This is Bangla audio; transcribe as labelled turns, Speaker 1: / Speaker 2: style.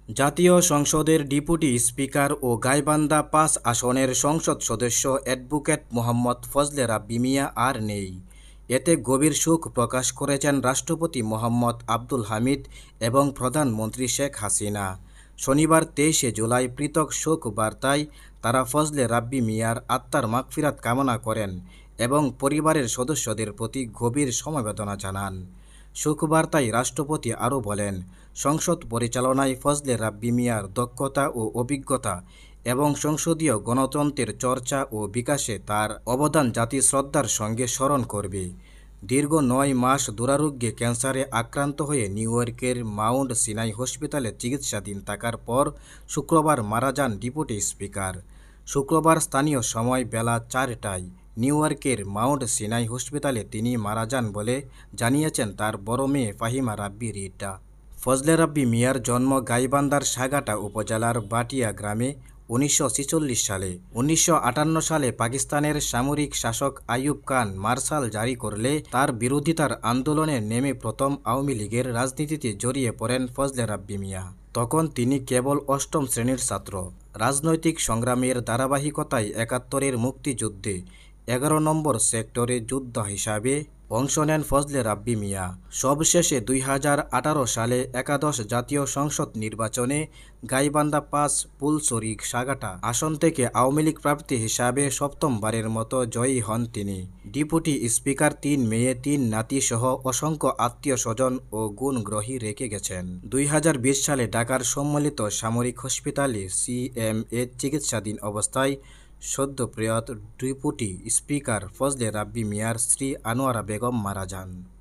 Speaker 1: জাতীয় সংসদের ডেপুটি স্পিকার ও গাইবান্ধা ৫ আসনের সংসদ সদস্য অ্যাডভোকেট মোহাম্মদ ফজলে রাব্বি মিয়া আর নেই। এতে গভীর শোক প্রকাশ করেছেন রাষ্ট্রপতি মোহাম্মদ আব্দুল হামিদ এবং প্রধানমন্ত্রী শেখ হাসিনা। শনিবার ২৩শে জুলাই পৃথক শোক বার্তায় তারা ফজলে রাব্বি মিয়ার আত্মার মাগফিরাত কামনা করেন এবং পরিবারের সদস্যদের প্রতি গভীর সমবেদনা জানান। শোকবার্তায় রাষ্ট্রপতি আরও বলেন, সংসদ পরিচালনায় ফজলে রাব্বি মিয়ার দক্ষতা ও অভিজ্ঞতা এবং সংসদীয় গণতন্ত্রের চর্চা ও বিকাশে তার অবদান জাতি শ্রদ্ধার সঙ্গে স্মরণ করবে। দীর্ঘ ৯ মাস দুরারোগ্যে ক্যান্সারে আক্রান্ত হয়ে নিউ ইয়র্কের মাউন্ট সিনাই হসপিটালে চিকিৎসাধীন থাকার পর শুক্রবার মারা যান ডেপুটি স্পিকার। শুক্রবার স্থানীয় সময় বেলা ৪টায় নিউ ইয়র্কের মাউন্ট সিনাই হসপিটালে তিনি মারা যান বলে জানিয়েছেন তার বড় মেয়ে ফাহিমা রাব্বি রিটা। ফজলে রাব্বি মিয়ার জন্ম গাইবান্ধার সাগাটা উপজেলার বাটিয়া গ্রামে ১৯৪৬ সালে। ১৯৫৮ সালে পাকিস্তানের সামরিক শাসক আইয়ুব খান মার্শাল জারি করলে তার বিরোধিতার আন্দোলনে নেমে প্রথম আওয়ামী লীগের রাজনীতিতে জড়িয়ে পড়েন ফজলে রাব্বি মিয়া। তখন তিনি কেবল ৮ম শ্রেণীর ছাত্র। রাজনৈতিক সংগ্রামের ধারাবাহিকতায় ৭১-এর মুক্তিযুদ্ধে ১১ নম্বর সেক্টরে যোদ্ধা হিসাবে অংশ নেন ফজলে রাব্বি মিয়া। সবশেষে ২০১৮ সালে একাদশ জাতীয় সংসদ নির্বাচনে গাইবান্ধা ৫ ফুলছড়ি সাগাটা আসন থেকে আওয়ামী লীগ প্রার্থী হিসাবে সপ্তমবারের মতো জয়ী হন তিনি। ডেপুটি স্পিকার ৩ মেয়ে ৩ নাতি সহ অসংখ্য আত্মীয় স্বজন ও গুণগ্রহী রেখে গেছেন। ২০২০ সালে ঢাকার সম্মিলিত সামরিক হসপিটালে সিএমএ চিকিৎসাধীন অবস্থায় সদ্য প্রয়াত ডেপুটি স্পিকার ফজলে রাব্বি মিয়ার স্ত্রী আনোয়ারা বেগম মারা যান।